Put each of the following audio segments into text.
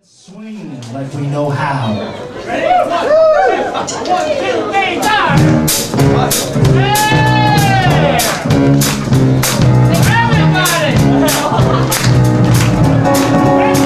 Swing like we know how. Ready? 1, 2, 3, 4. Hey! Everybody! Let's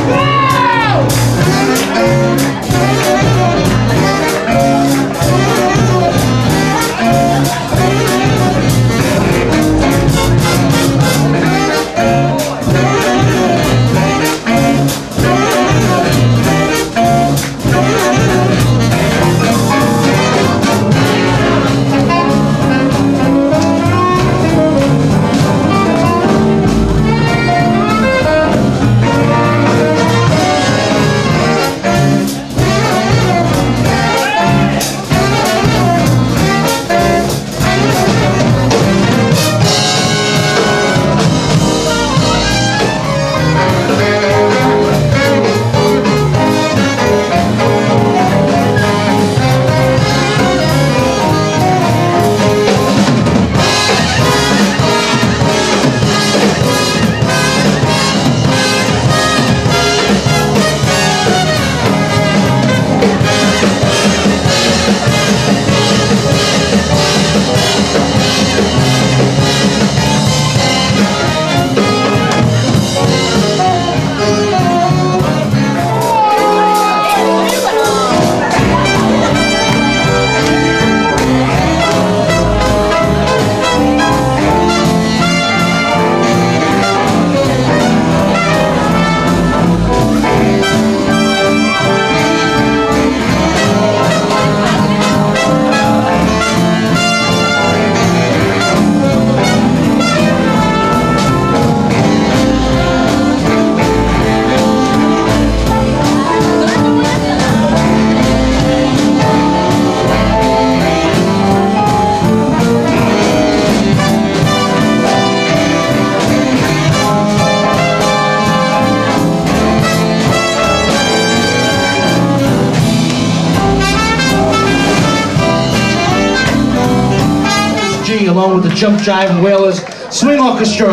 along with the Jump Jive Whalers Swing Orchestra.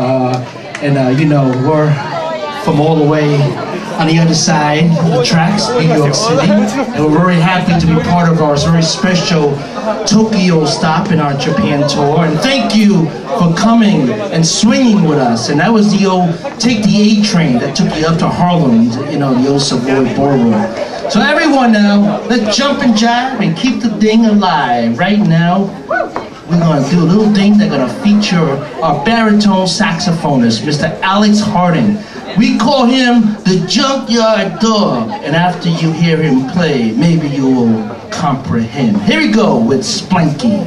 And you know, we're from all the way on the other side of the tracks, New York City. And we're very happy to be part of our very special Tokyo stop in our Japan tour. And thank you for coming and swinging with us. And that was the old Take the A train that took you up to Harlem, you know, the old Savoy Ballroom. So everyone now, let's jump and jive and keep the thing alive. Right now, we're gonna do a little thing that's gonna feature our baritone saxophonist, Mr. Alex Harding. We call him the Junkyard Dog, and after you hear him play, maybe you will comprehend. Here we go with Splanky.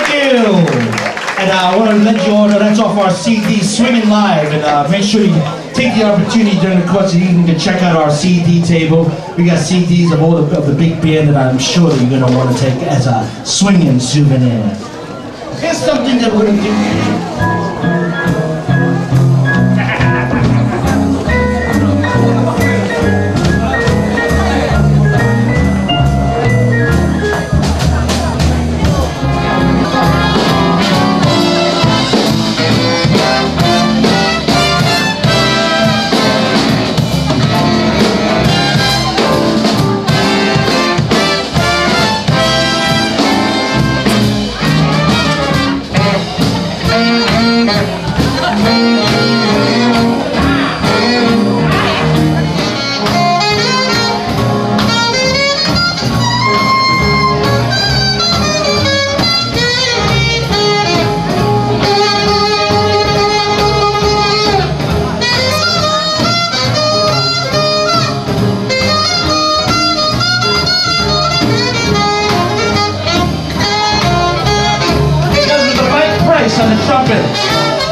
And I want to let you all know that's off our CD, Swinging Live, and make sure you take the opportunity during the course of the evening to check out our CD table. We got CDs of all of the big band that I'm sure that you're going to want to take as a swinging souvenir. Here's something that we're going to do. On the trumpet.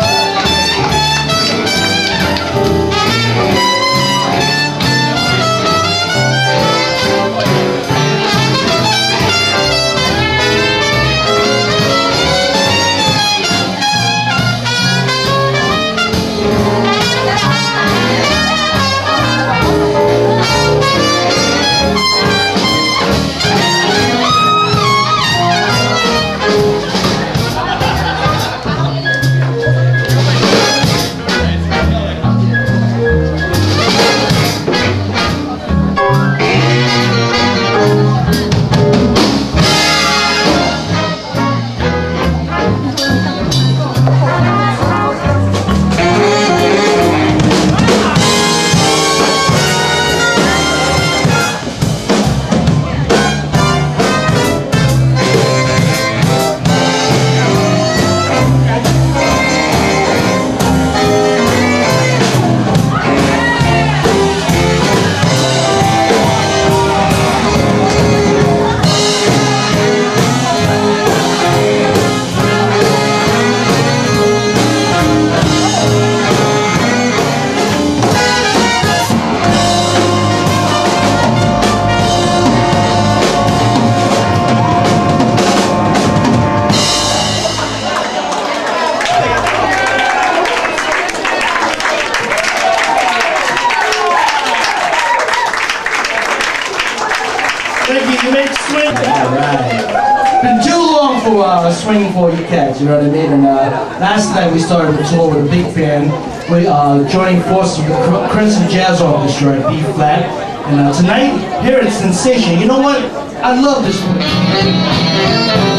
Been too long for swinging for you cats, you know what I mean? And last night we started a tour with a big band. We joining forces with the Crimson Jazz Orchestra at B flat. And tonight, here at Sensation, you know what? I love this one.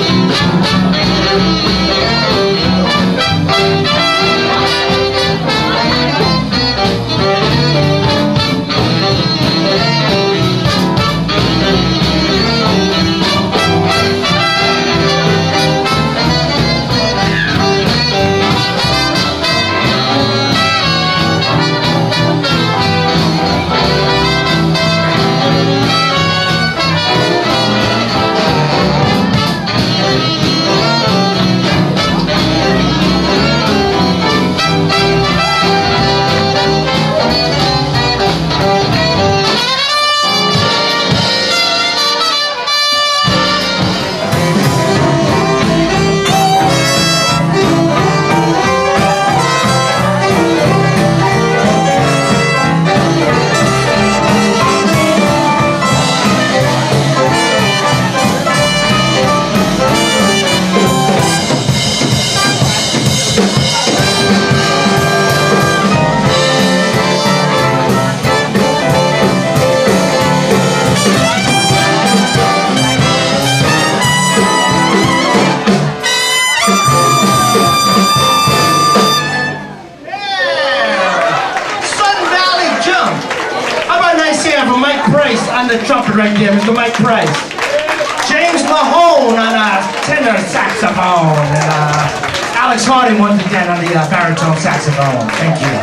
On the trumpet right there, Mr. Mike Price. James Mahone on a tenor saxophone. And Alex Hardy once again on the baritone saxophone. Thank you.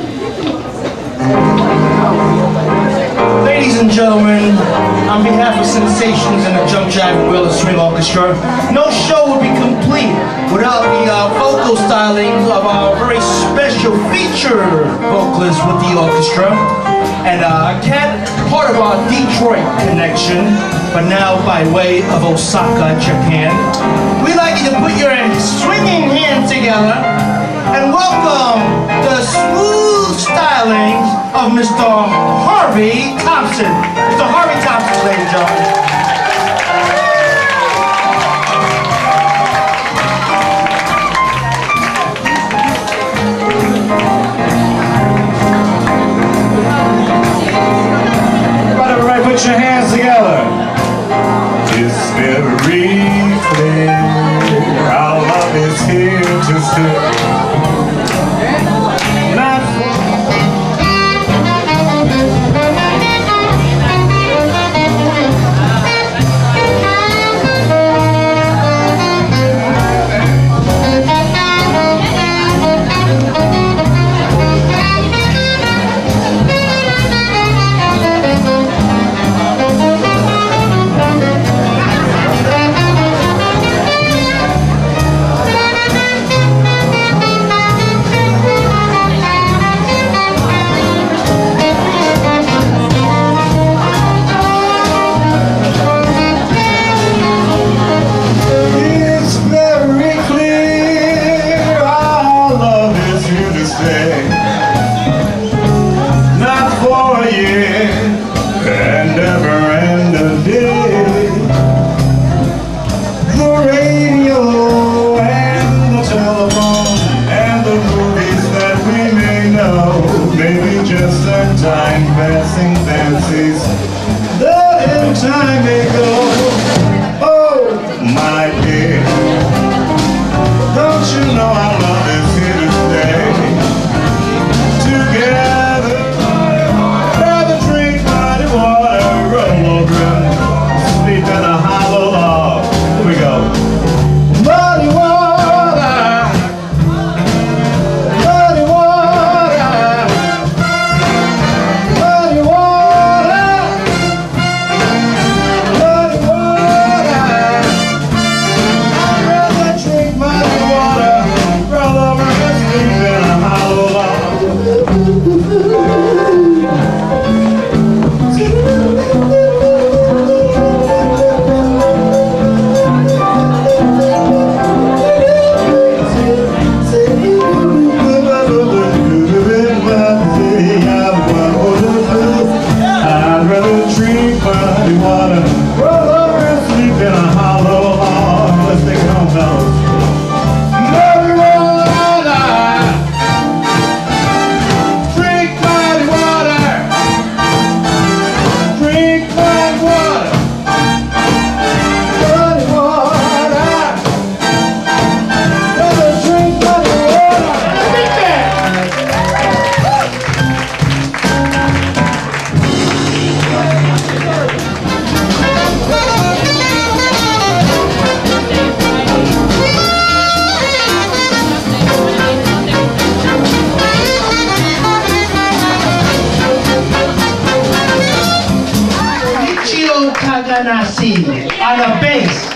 Ladies and gentlemen, on behalf of sensations in the Jump Jive and Willard Swing Orchestra. No show would be complete without the vocal stylings of our very special feature vocalist with the orchestra. And Kat, part of our Detroit connection, but now by way of Osaka, Japan. We'd like you to put your swinging hands together and welcome the smooth stylings of Mr. Harvey Thompson. Mr. Harvey Thompson, ladies and gentlemen. Everybody put your hands together. It's very clear our love is here to stay. On the bass.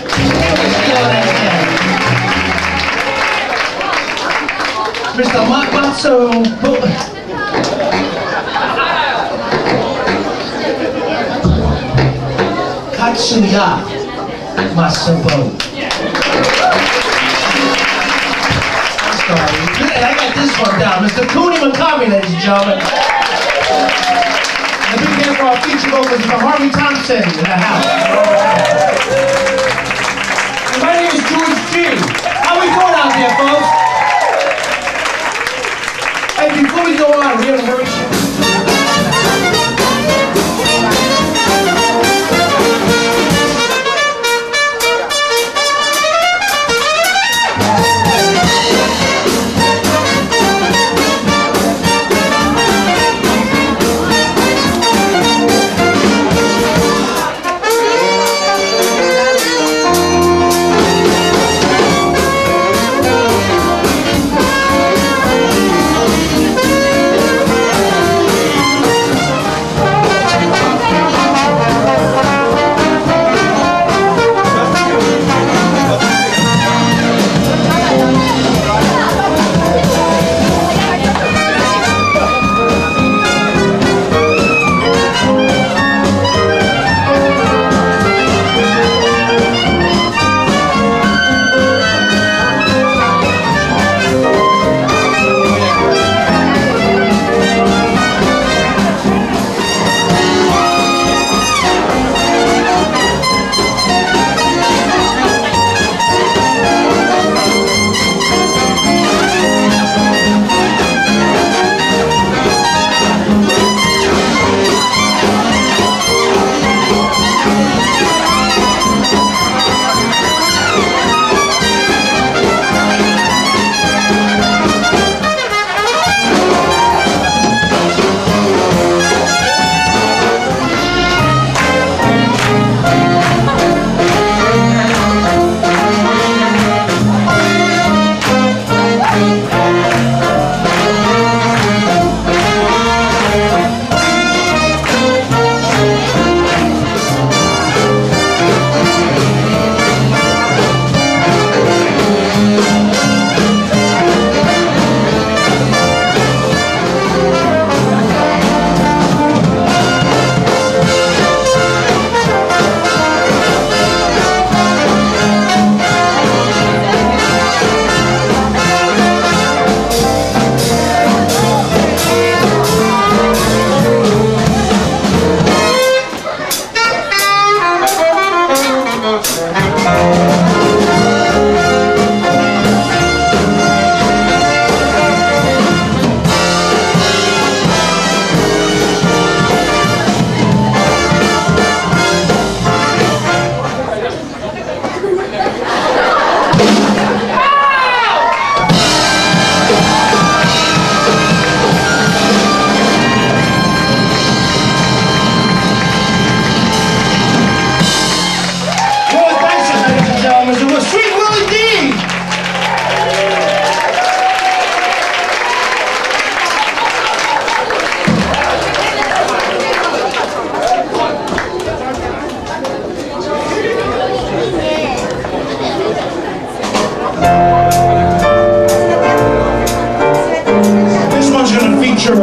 Mr. Matsu Katsuya Masabo. And I got this one down. Mr. Kuni Mikami, ladies and gentlemen. A big hand for our feature vocalist, Mr. Harvey Thompson in the house. And my name is George Gee. How we doing out there, folks? Hey, before we go on, we have a very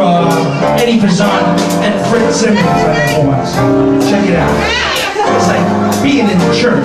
Eddie Pazant and Fritz Simmons on the horns. Check it out. It's like being in the church.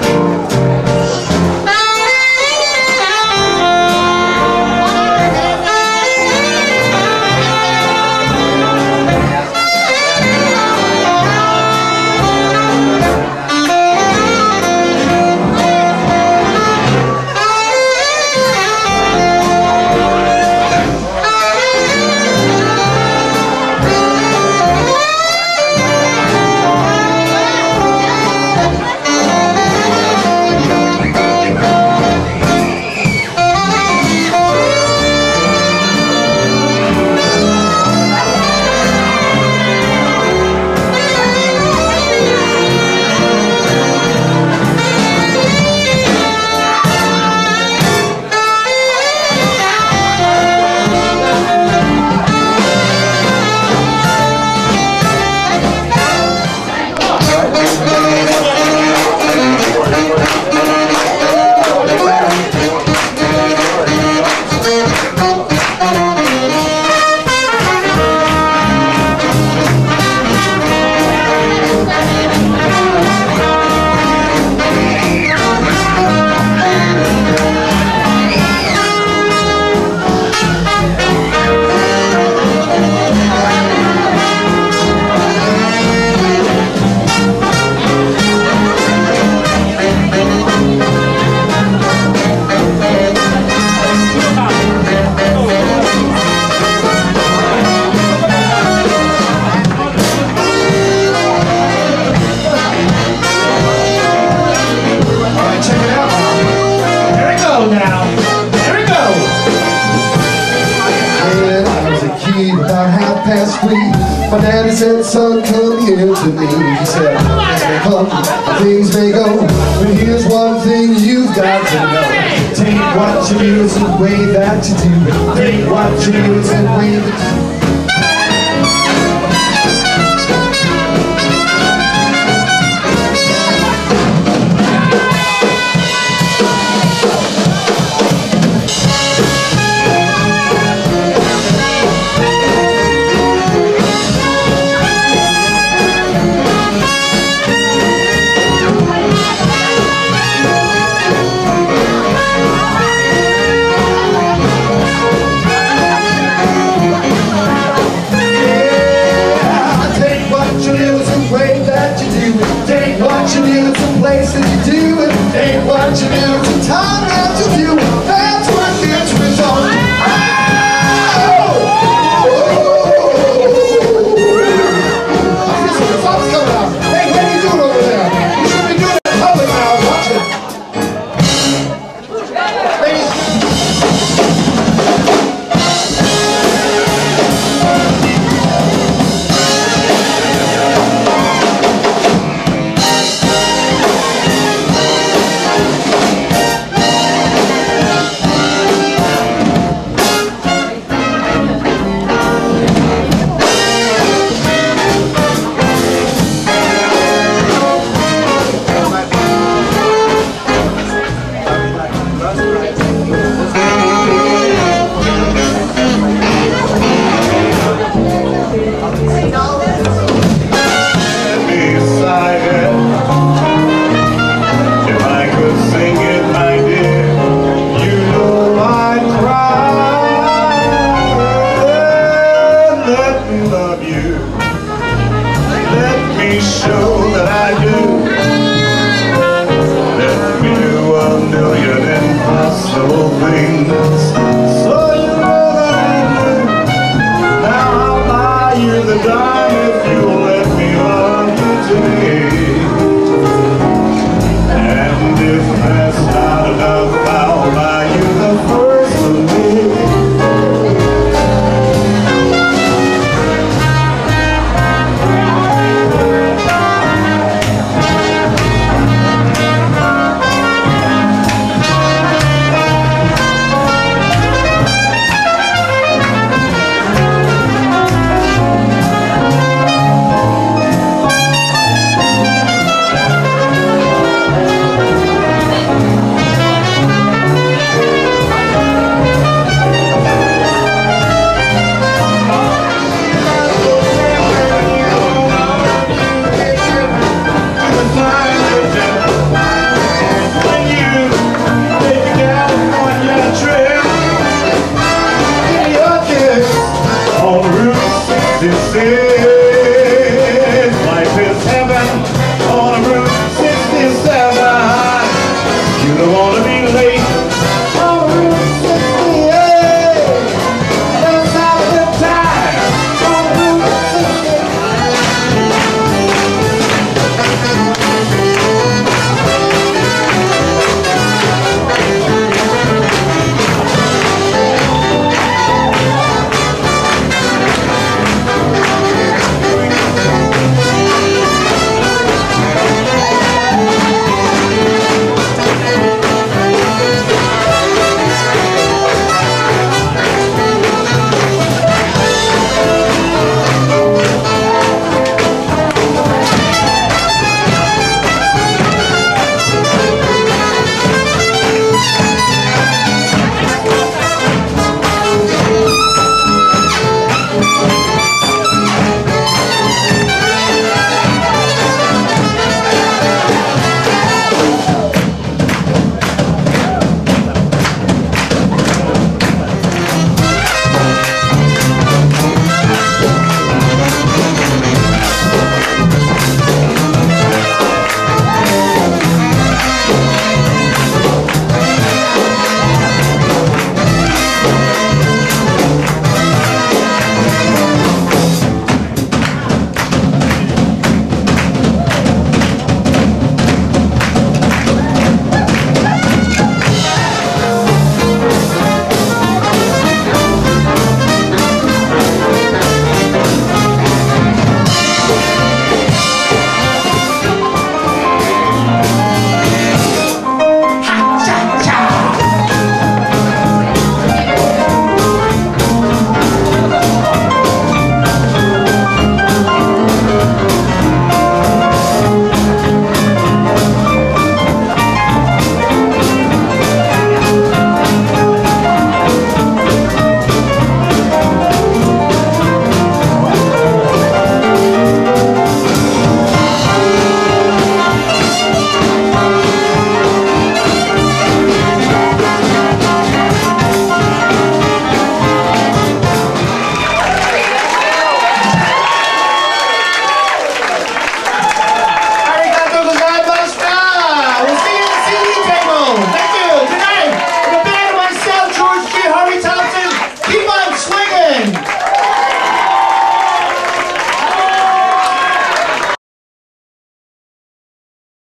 My daddy said, son, come here to me. He said, things may go, but here's one thing you've got to know. Take what you do, it's the way that you do it. Take what you do, it's the way that you do it. say